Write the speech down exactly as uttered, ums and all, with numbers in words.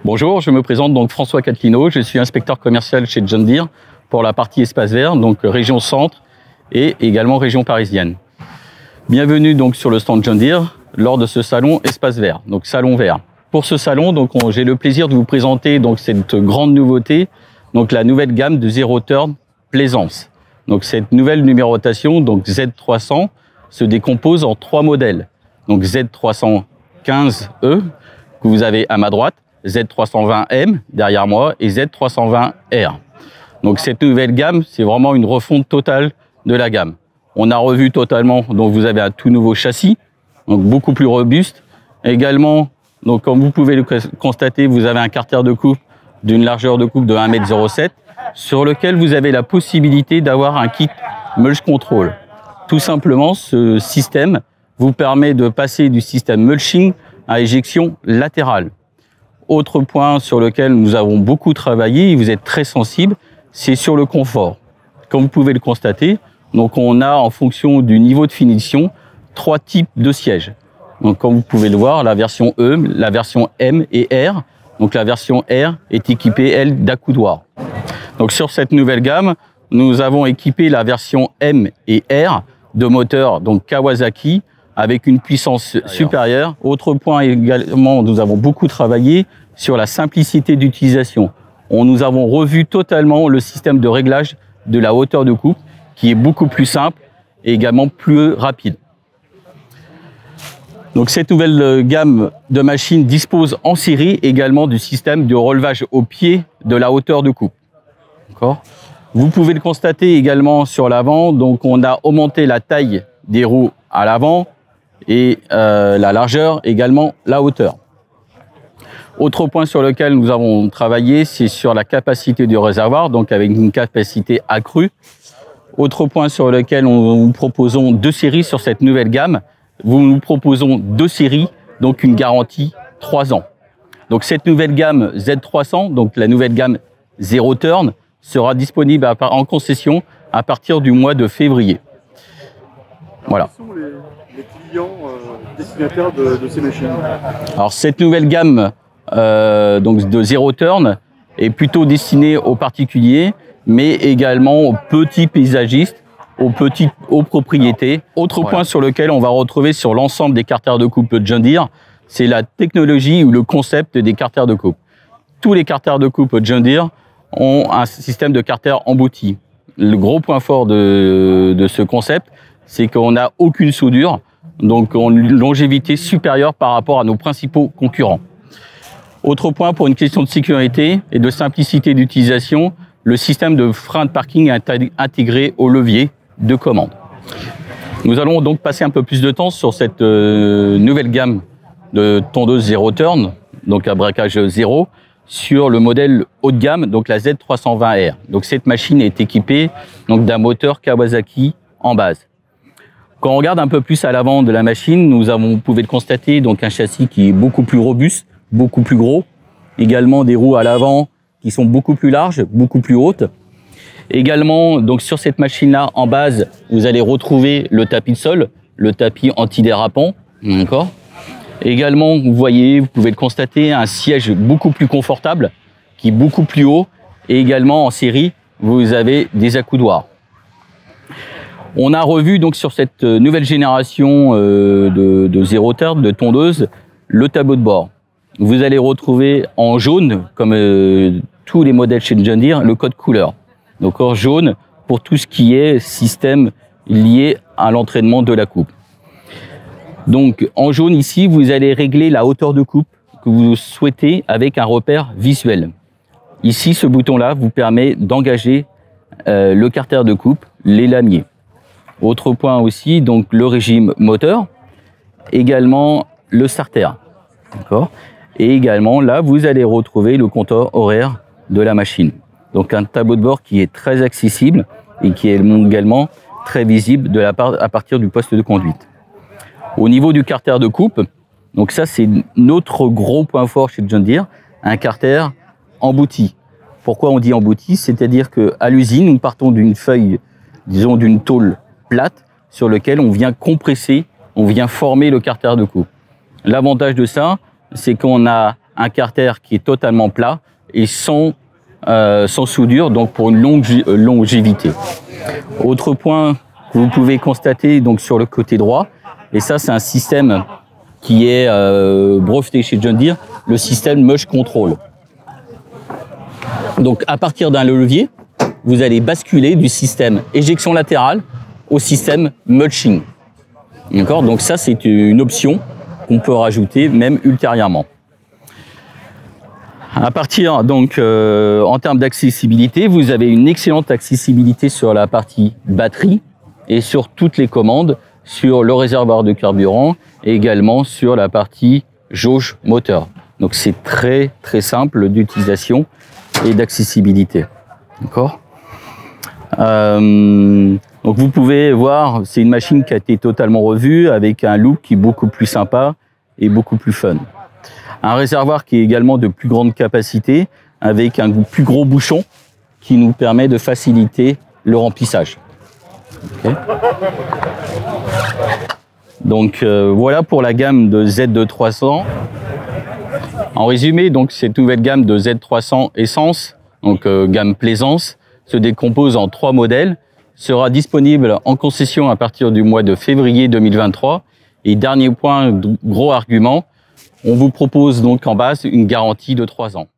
Bonjour, je me présente donc François Catlino, je suis inspecteur commercial chez John Deere pour la partie espace vert, donc région centre et également région parisienne. Bienvenue donc sur le stand John Deere lors de ce salon espace vert, donc salon vert. Pour ce salon, donc j'ai le plaisir de vous présenter donc cette grande nouveauté, donc la nouvelle gamme de Zero Turn Plaisance. Donc cette nouvelle numérotation, donc Z trois cents, se décompose en trois modèles. Donc Z trois cent quinze E que vous avez à ma droite, Z trois cent vingt M derrière moi et Z trois cent vingt R. Donc cette nouvelle gamme, c'est vraiment une refonte totale de la gamme. On a revu totalement, donc vous avez un tout nouveau châssis, donc beaucoup plus robuste. Également, donc comme vous pouvez le constater, vous avez un carter de coupe d'une largeur de coupe de un mètre zéro sept sur lequel vous avez la possibilité d'avoir un kit mulch control. Tout simplement, ce système vous permet de passer du système mulching à éjection latérale. Autre point sur lequel nous avons beaucoup travaillé, et vous êtes très sensible, c'est sur le confort. Comme vous pouvez le constater, donc on a en fonction du niveau de finition trois types de sièges. Donc comme vous pouvez le voir, la version E, la version M et R. Donc la version R est équipée, elle, d'accoudoirs. Donc sur cette nouvelle gamme, nous avons équipé la version M et R de moteurs donc Kawasaki avec une puissance supérieure. Autre point également, nous avons beaucoup travaillé sur la simplicité d'utilisation. On nous avons revu totalement le système de réglage de la hauteur de coupe qui est beaucoup plus simple et également plus rapide. Donc cette nouvelle gamme de machines dispose en série également du système de relevage au pied de la hauteur de coupe. Vous pouvez le constater également sur l'avant, donc on a augmenté la taille des roues à l'avant et euh, la largeur, également la hauteur. Autre point sur lequel nous avons travaillé, c'est sur la capacité du réservoir, donc avec une capacité accrue. Autre point sur lequel on, nous proposons deux séries sur cette nouvelle gamme. Nous nous proposons deux séries, donc une garantie trois ans. Donc cette nouvelle gamme Z trois cents, donc la nouvelle gamme Zero Turn, sera disponible à, en concession à partir du mois de février. Voilà. Quels sont les, les clients euh, destinataires de, de ces machines? Alors cette nouvelle gamme euh, donc de Zero Turn est plutôt destinée aux particuliers, mais également aux petits paysagistes, aux petits aux propriétés. Autre voilà. point sur lequel on va retrouver sur l'ensemble des carters de coupe John Deere, c'est la technologie ou le concept des carters de coupe. Tous les carters de coupe John Deere ont un système de carter embouti. Le gros point fort de, de ce concept, c'est qu'on n'a aucune soudure, donc on a une longévité supérieure par rapport à nos principaux concurrents. Autre point pour une question de sécurité et de simplicité d'utilisation, le système de frein de parking est intégré au levier de commande. Nous allons donc passer un peu plus de temps sur cette euh, nouvelle gamme de tondeuses Zero Turn, donc à braquage zéro, sur le modèle haut de gamme, donc la Z trois cent vingt R. Donc cette machine est équipée donc d'un moteur Kawasaki en base. Quand on regarde un peu plus à l'avant de la machine, nous avons, vous pouvez le constater, donc un châssis qui est beaucoup plus robuste, beaucoup plus gros. Également des roues à l'avant qui sont beaucoup plus larges, beaucoup plus hautes. Également, donc sur cette machine-là, en base, vous allez retrouver le tapis de sol, le tapis antidérapant. D'accord. Également, vous voyez, vous pouvez le constater, un siège beaucoup plus confortable, qui est beaucoup plus haut. Et également, en série, vous avez des accoudoirs. On a revu donc sur cette nouvelle génération euh, de, de Zero Turn, de tondeuse, le tableau de bord. Vous allez retrouver en jaune, comme euh, tous les modèles chez John Deere, le code couleur. Donc en jaune pour tout ce qui est système lié à l'entraînement de la coupe. Donc en jaune ici, vous allez régler la hauteur de coupe que vous souhaitez avec un repère visuel. Ici, ce bouton-là vous permet d'engager euh, le carter de coupe, les lamiers. Autre point aussi, donc le régime moteur, également le starter. D'accord. Et également, là, vous allez retrouver le compteur horaire de la machine. Donc un tableau de bord qui est très accessible et qui est également très visible de la part, à partir du poste de conduite. Au niveau du carter de coupe, donc ça c'est notre gros point fort chez John Deere, un carter embouti. Pourquoi on dit embouti? C'est-à-dire qu'à l'usine, nous partons d'une feuille, disons d'une tôle plate, sur lequel on vient compresser, on vient former le carter de coupe. L'avantage de ça, c'est qu'on a un carter qui est totalement plat et sans, euh, sans soudure, donc pour une longue longévité. Autre point que vous pouvez constater donc sur le côté droit, et ça c'est un système qui est euh, breveté chez John Deere, le système Mush Control. Donc à partir d'un levier, vous allez basculer du système éjection latérale au système mulching. D'accord ? Donc ça c'est une option qu'on peut rajouter même ultérieurement. À partir donc euh, en termes d'accessibilité, vous avez une excellente accessibilité sur la partie batterie et sur toutes les commandes, sur le réservoir de carburant et également sur la partie jauge moteur. Donc c'est très très simple d'utilisation et d'accessibilité. D'accord ? euh, Donc vous pouvez voir, c'est une machine qui a été totalement revue avec un look qui est beaucoup plus sympa et beaucoup plus fun. Un réservoir qui est également de plus grande capacité avec un plus gros bouchon qui nous permet de faciliter le remplissage. Okay. Donc euh, voilà pour la gamme de Z deux trois cents. En résumé, donc cette nouvelle gamme de Z trois cents Essence, donc euh, gamme Plaisance, se décompose en trois modèles, sera disponible en concession à partir du mois de février deux mille vingt-trois. Et dernier point, gros argument, on vous propose donc en base une garantie de trois ans.